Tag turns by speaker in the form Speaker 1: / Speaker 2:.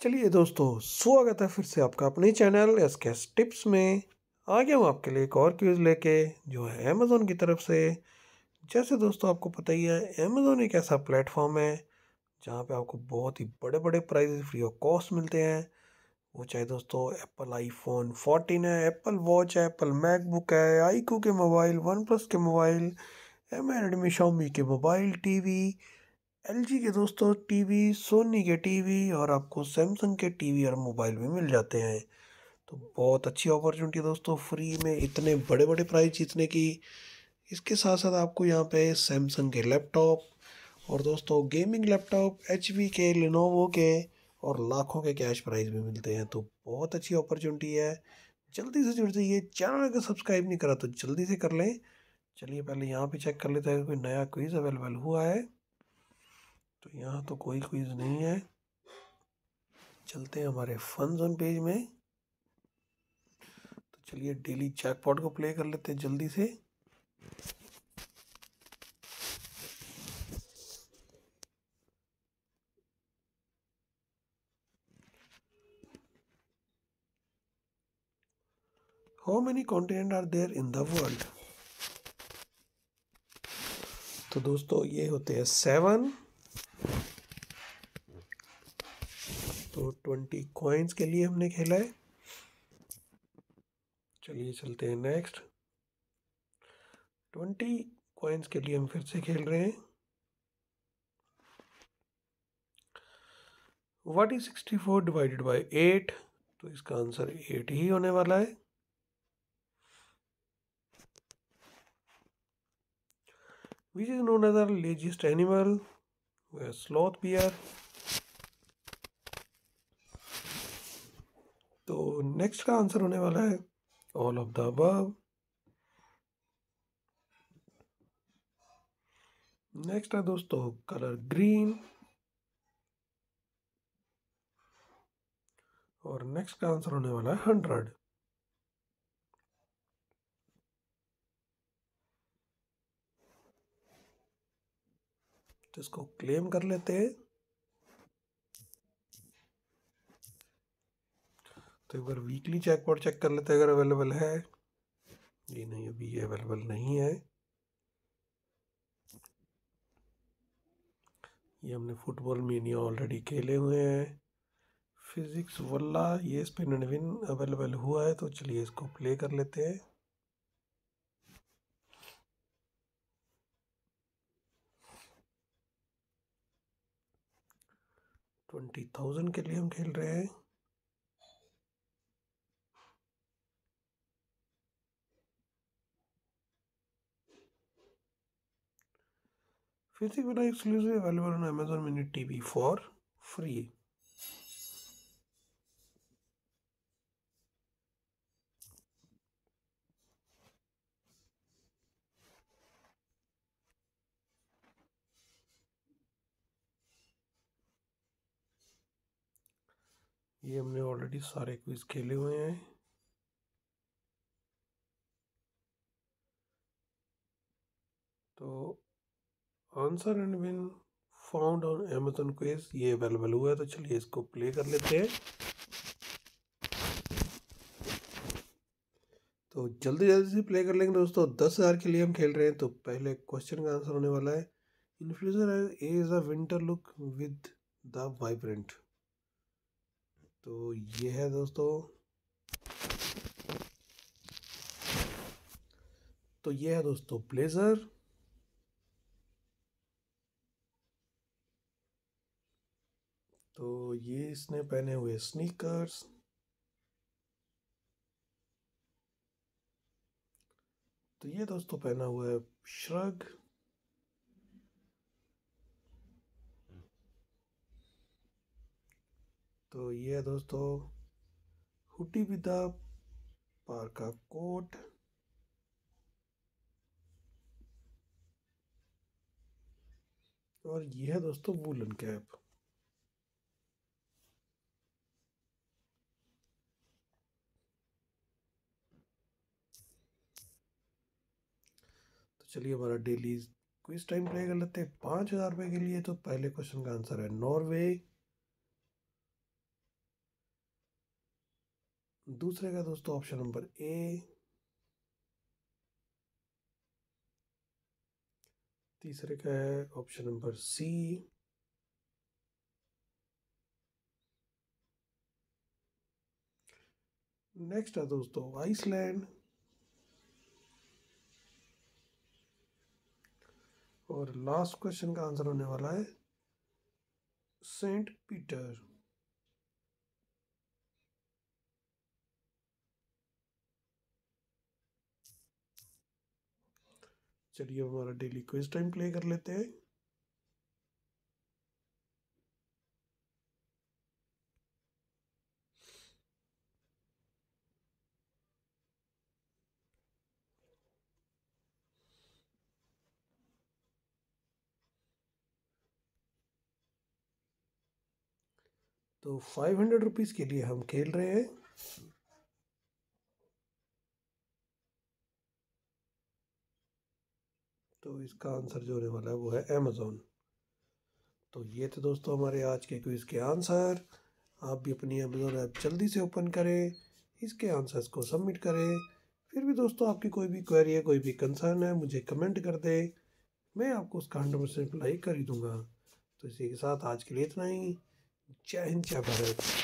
Speaker 1: चलिए दोस्तों, स्वागत है फिर से आपका अपने चैनल एसकेएस टिप्स में। आ गया हूँ आपके लिए एक और क्विज लेके, जो है अमेज़ॉन की तरफ से। जैसे दोस्तों आपको पता ही है, अमेज़ॉन एक ऐसा प्लेटफॉर्म है जहाँ पे आपको बहुत ही बड़े बड़े प्राइजेस फ्री ऑफ कॉस्ट मिलते हैं। वो चाहे दोस्तों एप्पल आईफोन 14 है, एप्पल वॉच है, एप्पल मैकबुक है, आईक्यू के मोबाइल, वन प्लस के मोबाइल, एम रेडमी शाओमी के मोबाइल, टीवी, एलजी के दोस्तों टीवी, सोनी के टीवी और आपको सैमसंग के टीवी और मोबाइल भी मिल जाते हैं। तो बहुत अच्छी अपॉर्चुनिटी है दोस्तों, फ्री में इतने बड़े बड़े प्राइस जीतने की। इसके साथ साथ आपको यहाँ पे सैमसंग के लैपटॉप और दोस्तों गेमिंग लैपटॉप, एचपी के, लिनोवो के और लाखों के कैश प्राइस भी मिलते हैं। तो बहुत अच्छी अपॉर्चुनिटी है, जल्दी से जुड़ जाइए। चैनल अगर सब्सक्राइब नहीं करा तो जल्दी से कर लें। चलिए पहले यहाँ पे चेक कर लेते हैं कोई नया क्विज अवेलेबल हुआ है। तो यहाँ तो कोई क्विज नहीं है। चलते हैं हमारे फन जोन पेज में। तो चलिए डेली जैकपॉट को प्ले कर लेते हैं जल्दी से। How many continent are there in the world? तो दोस्तों ये होते हैं 7। तो 20 कॉइन्स के लिए हमने खेला है। चलिए चलते हैं नेक्स्ट। 20 कॉइन्स के लिए हम फिर से खेल रहे हैं। What is 64 divided by 8? तो इसका आंसर 8 ही होने वाला है। Which is known as the laziest animal? Sloth bear. तो नेक्स्ट का आंसर होने वाला है all of the above. Next है दोस्तों कलर ग्रीन। और नेक्स्ट का आंसर होने वाला है 100। तो इसको क्लेम कर लेते हैं। तो एक बार वीकली जैकपॉट चेक कर लेते हैं अगर अवेलेबल है। ये नहीं, अभी ये अवेलेबल नहीं है। ये हमने फुटबॉल मीनिया ऑलरेडी खेले हुए हैं। फिजिक्स वल्ला ये स्पिन एंड विन अवेलेबल हुआ है, तो चलिए इसको प्ले कर लेते हैं। $20,000 के लिए हम खेल रहे हैं। Physics Wallah exclusive available on Amazon Mini TV for free. ये हमने ऑलरेडी सारे क्विज खेले हुए हैं। तो answer and win found on Amazon quiz ये अवेलेबल हुआ है, तो चलिए इसको प्ले कर लेते हैं। तो जल्दी जल्दी से प्ले कर लेंगे दोस्तों। 10,000 के लिए हम खेल रहे हैं। तो पहले क्वेश्चन का आंसर होने वाला है influencer is a winter look with the vibrant. तो ये है दोस्तों, तो ये है दोस्तों ब्लेजर। तो ये इसने पहने हुए स्नीकर्स। तो ये दोस्तों पहना हुआ है श्रग। तो ये है दोस्तों hoodie with the parka coat. और ये है दोस्तों वूलन कैप। तो चलिए हमारा डेली क्विज टाइम प्ले कर लेते हैं 5,000 रुपये के लिए। तो पहले क्वेश्चन का आंसर है नॉर्वे। दूसरे का दोस्तों ऑप्शन नंबर ए, तीसरे का है ऑप्शन नंबर सी, नेक्स्ट है दोस्तों आइसलैंड, और लास्ट क्वेश्चन का आंसर होने वाला है सेंट पीटर। चलिए अब हमारा डेली क्विज टाइम प्ले कर लेते हैं। तो 500 रुपीज़ के लिए हम खेल रहे हैं। तो इसका आंसर जो होने वाला है वो है अमेज़ोन। तो ये थे दोस्तों हमारे आज के क्विज़ के आंसर। आप भी अपनी अमेज़ोन ऐप जल्दी से ओपन करें, इसके आंसर्स को सबमिट करें। फिर भी दोस्तों आपकी कोई भी क्वेरी है, कोई भी कंसर्न है, मुझे कमेंट कर दे, मैं आपको उसका 100% रिप्लाई कर ही दूँगा। तो इसी के साथ आज के लिए इतना ही। जय हिंद, जय भारत।